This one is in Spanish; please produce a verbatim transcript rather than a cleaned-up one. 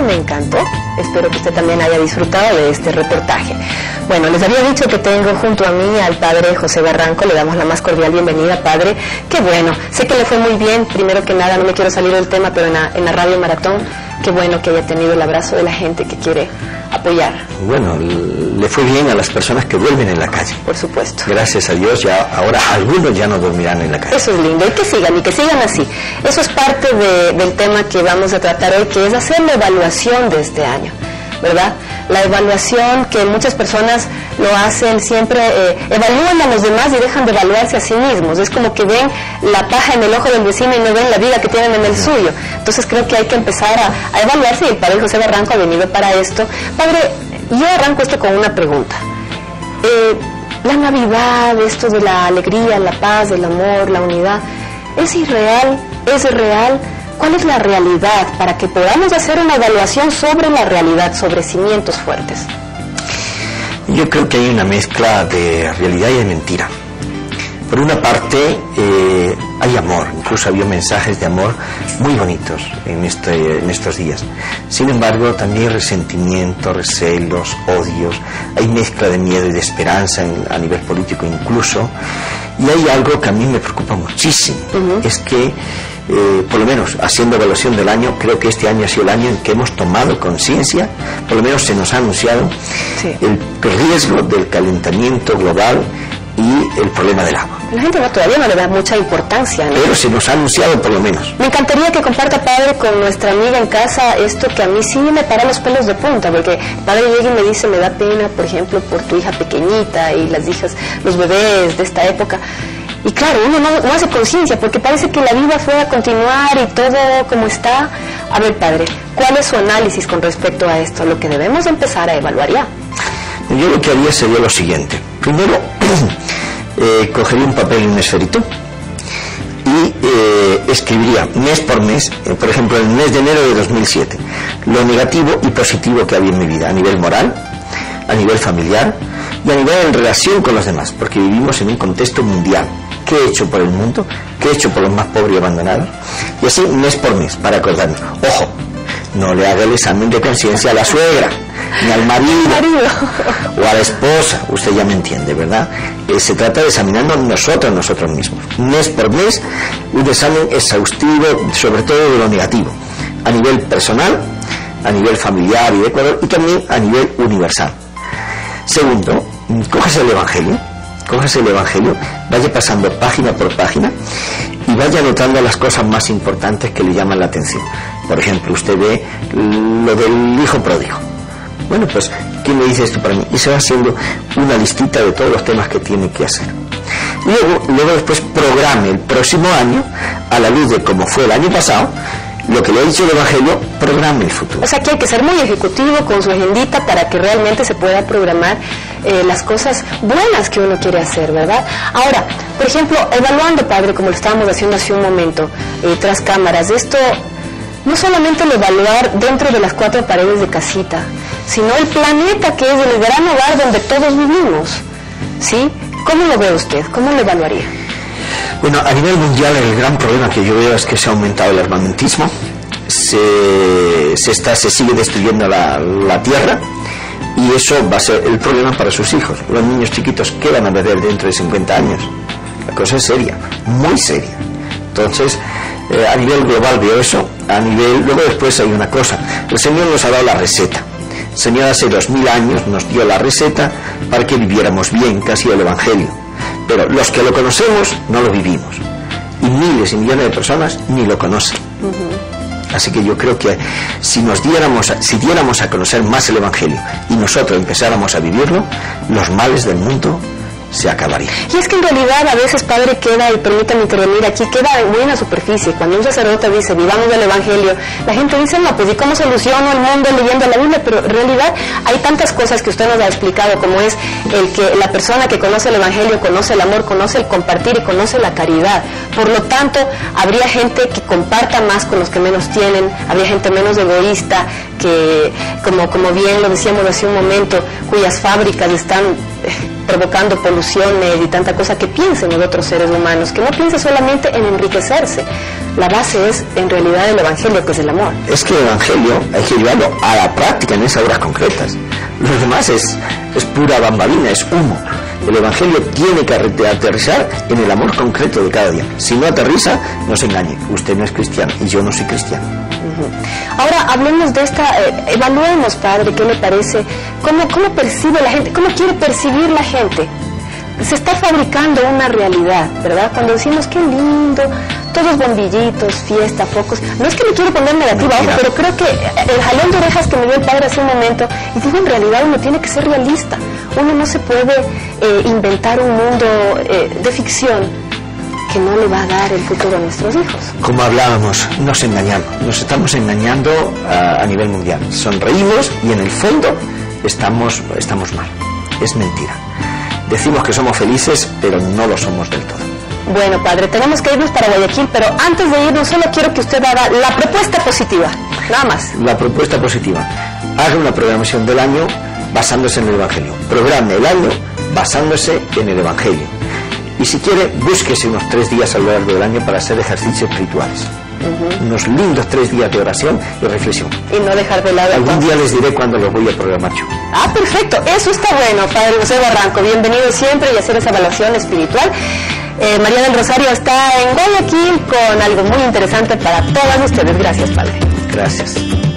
me encantó. Espero que usted también haya disfrutado de este reportaje. Bueno, les había dicho que tengo junto a mí al padre José Barranco. Le damos la más cordial bienvenida, padre. Qué bueno, sé que le fue muy bien. Primero que nada, no me quiero salir del tema, pero en la, en la Radio Maratón, qué bueno que haya tenido el abrazo de la gente que quiere apoyar. Bueno, le fue bien a las personas que duermen en la calle. Por supuesto. Gracias a Dios, ya ahora algunos ya no dormirán en la calle. Eso es lindo, y que sigan, y que sigan así. Eso es parte de, del tema que vamos a tratar hoy, que es hacer la evaluación de este año, ¿verdad? La evaluación que muchas personas lo hacen siempre, eh, evalúan a los demás y dejan de evaluarse a sí mismos. Es como que ven la paja en el ojo del vecino y no ven la vida que tienen en el suyo. Entonces creo que hay que empezar a, a evaluarse, y el padre José Barranco ha venido para esto. Padre, yo arranco esto con una pregunta. Eh, la Navidad, esto de la alegría, la paz, el amor, la unidad, ¿es irreal? ¿Es real? ¿Cuál es la realidad para que podamos hacer una evaluación sobre la realidad, sobre cimientos fuertes? Yo creo que hay una mezcla de realidad y de mentira. Por una parte, eh, hay amor, incluso había mensajes de amor muy bonitos en, este, en estos días. Sin embargo, también hay resentimiento, recelos, odios, hay mezcla de miedo y de esperanza en, a nivel político incluso. Y hay algo que a mí me preocupa muchísimo, uh-huh. es que Eh, por lo menos haciendo evaluación del año, creo que este año ha sido el año en que hemos tomado conciencia, por lo menos se nos ha anunciado sí. el riesgo del calentamiento global y el problema del agua. La gente no, todavía no le da mucha importancia, ¿no? Pero se nos ha anunciado por lo menos. Me encantaría que comparta, padre, con nuestra amiga en casa esto que a mí sí me para los pelos de punta, porque el padre llega y me dice, me da pena, por ejemplo, por tu hija pequeñita y las hijas, los bebés de esta época. Y claro, uno no, no hace conciencia, porque parece que la vida fue a continuar y todo como está. A ver, padre, ¿cuál es su análisis con respecto a esto? Lo que debemos empezar a evaluar ya. Yo lo que haría sería lo siguiente. Primero, eh, cogería un papel y un esferito y eh, escribiría mes por mes, eh, por ejemplo, el mes de enero de dos mil siete, lo negativo y positivo que había en mi vida, a nivel moral, a nivel familiar y a nivel en relación con los demás, porque vivimos en un contexto mundial. ¿Qué he hecho por el mundo? ¿Qué he hecho por los más pobres y abandonados? Y así mes por mes, para acordarme. Ojo, no le haga el examen de conciencia a la suegra, ni al marido, marido, o a la esposa. Usted ya me entiende, ¿verdad? Eh, se trata de examinarnos nosotros, nosotros mismos. Mes por mes, un examen exhaustivo, sobre todo de lo negativo, a nivel personal, a nivel familiar y de Ecuador, y también a nivel universal. Segundo, cógese el Evangelio. Cógese el Evangelio, vaya pasando página por página y vaya anotando las cosas más importantes que le llaman la atención. Por ejemplo, usted ve lo del hijo pródigo. Bueno, pues, ¿qué me dice esto para mí? Y se va haciendo una listita de todos los temas que tiene que hacer. Luego, luego después programe el próximo año, a la luz de cómo fue el año pasado, lo que le ha dicho el Evangelio, programe el futuro. O sea que hay que ser muy ejecutivo con su agendita para que realmente se pueda programar eh, las cosas buenas que uno quiere hacer, ¿verdad? Ahora, por ejemplo, evaluando, padre, como lo estábamos haciendo hace un momento, eh, tras cámaras, esto no solamente el evaluar dentro de las cuatro paredes de casita, sino el planeta que es el gran hogar donde todos vivimos, ¿sí? ¿Cómo lo ve usted? ¿Cómo lo evaluaría? Bueno, a nivel mundial el gran problema que yo veo es que se ha aumentado el armamentismo, se, se, está, se sigue destruyendo la, la tierra, y eso va a ser el problema para sus hijos. Los niños chiquitos, ¿qué van a ver dentro de cincuenta años? La cosa es seria, muy seria. Entonces, eh, a nivel global veo eso, a nivel... Luego después hay una cosa, el Señor nos ha dado la receta. El Señor hace dos mil años nos dio la receta para que viviéramos bien, que ha sido el Evangelio. Pero los que lo conocemos no lo vivimos, y miles y millones de personas ni lo conocen. Uh-huh. Así que yo creo que si nos diéramos, si diéramos a conocer más el Evangelio y nosotros empezáramos a vivirlo, los males del mundo se acabaría. Y es que en realidad a veces, padre, queda, y permítame intervenir aquí, queda muy en la superficie. Cuando un sacerdote dice, vivamos del Evangelio, la gente dice, no, pues ¿y cómo soluciono el mundo leyendo la Biblia? Pero en realidad hay tantas cosas que usted nos ha explicado, como es el que la persona que conoce el Evangelio conoce el amor, conoce el compartir y conoce la caridad. Por lo tanto, habría gente que comparta más con los que menos tienen, habría gente menos egoísta, que, como, como bien lo decíamos hace un momento, cuyas fábricas están provocando poluciones y tanta cosa, que piensen en otros seres humanos, que no piense solamente en enriquecerse. La base es en realidad el Evangelio, que es el amor. Es que el Evangelio hay que llevarlo a la práctica en esas horas concretas. Lo demás es, es pura bambalina, es humo. El Evangelio tiene que aterrizar en el amor concreto de cada día. Si no aterriza, no se engañe. Usted no es cristiano y yo no soy cristiano. Uh-huh. Ahora hablemos de esta, eh, evaluemos, padre, ¿qué le parece? ¿Cómo, cómo percibe la gente? ¿Cómo quiere percibir la gente? Se está fabricando una realidad, ¿verdad? Cuando decimos qué lindo, todos bombillitos, fiesta, focos. No es que me quiero poner negativa, ojo, pero creo que el jalón de orejas que me dio el padre hace un momento, y digo, en realidad uno tiene que ser realista. Uno no se puede eh, inventar un mundo eh, de ficción que no le va a dar el futuro a nuestros hijos. Como hablábamos, nos engañamos, nos estamos engañando a, a nivel mundial. Sonreímos y en el fondo estamos, estamos mal. Es mentira. Decimos que somos felices, pero no lo somos del todo. Bueno, padre, tenemos que irnos para Guayaquil, pero antes de irnos solo quiero que usted haga la propuesta positiva, nada más. La propuesta positiva. Haga una programación del año basándose en el Evangelio. Programe el año basándose en el Evangelio. Y si quiere, búsquese unos tres días a lo largo del año para hacer ejercicios espirituales. Uh-huh. Unos lindos tres días de oración y reflexión. Y no dejar de lado. Algún día les diré cuándo los voy a programar yo. Ah, perfecto. Eso está bueno, padre José Barranco. Bienvenido siempre y hacer esa evaluación espiritual. Eh, María del Rosario está en Guayaquil con algo muy interesante para todas ustedes. Gracias, padre. Gracias.